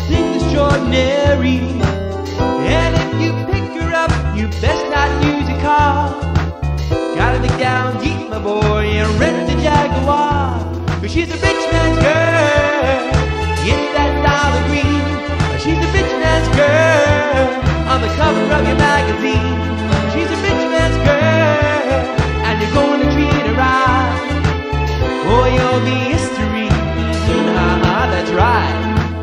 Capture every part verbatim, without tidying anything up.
things extraordinary. And if you pick her up, you best not use a car. Gotta dig down deep, my boy, and rent a Jaguar. Cause she's a rich man's girl, it's that dollar green. She's a rich man's girl, on the cover of your magazine. She's a rich man's girl, and you're gonna treat her right. Oh, you'll be history, uh-huh, that's right.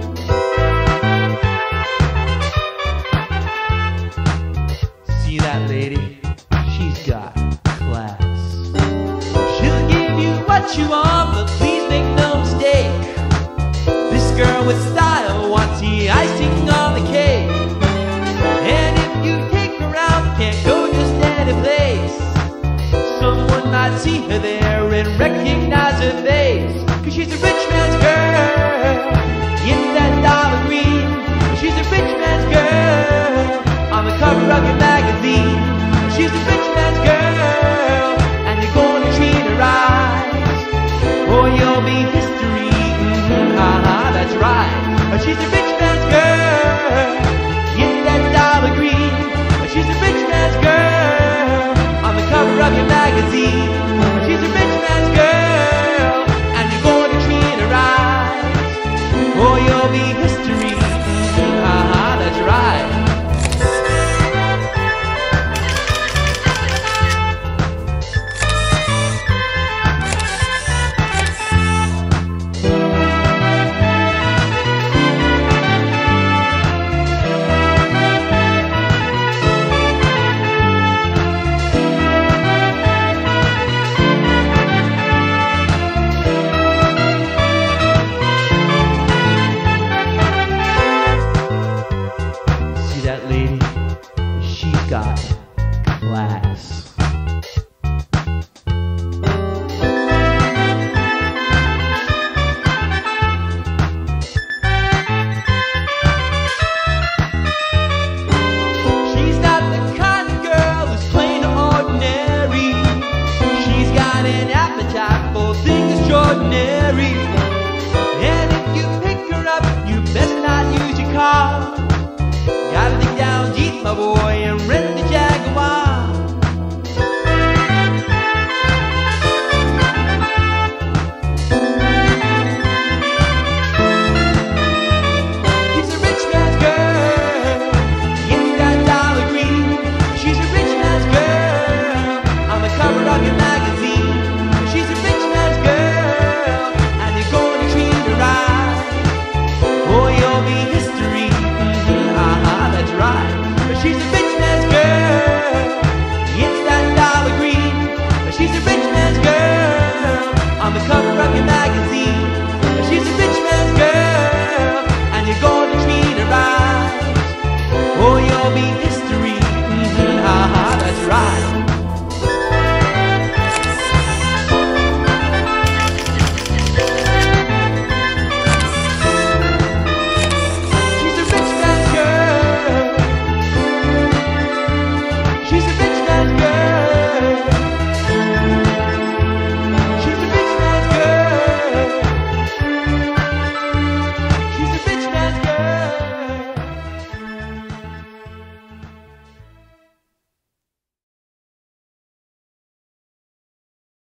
See that lady? She's got class. She'll give you what you want, but please make no mistake. This girl with style wants the icing on the cake. And if you take her out, can't go just any place. Someone might see her there and recognize her face. Cause she's a rich man's girl, in that dollar green. She's a rich man's girl, on the cover of your magazine. She's a rich man's girl, and you're gonna treat her right. Oh, you'll be history, mm-hmm, uh-huh, that's right. She's a rich man's girl, in that dollar green. She's a rich man's girl, on the cover of your magazine. She's a rich man's girl, and you're gonna treat her right. Oh, you'll be history, mm-hmm, uh-huh, that's right. That lady, she's got class. She's not the kind of girl who's plain or ordinary. She's got an appetite for things extraordinary. And if you pick her up, you best not use your car. Gotta dig down deep, my boy, and rent the Jaguar. She's a rich man's girl, in that dollar green. She's a rich man's girl, on the cover of your magazine. She's a rich man's girl, and you're gonna treat her right. Oh, you'll be history, mm-hmm, uh-huh, that's right. She's a rich man's girl, it's that dollar green. She's a rich man's girl, on the cover of your magazine. She's a rich man's girl, and you're gonna treat her right. Oh, you'll be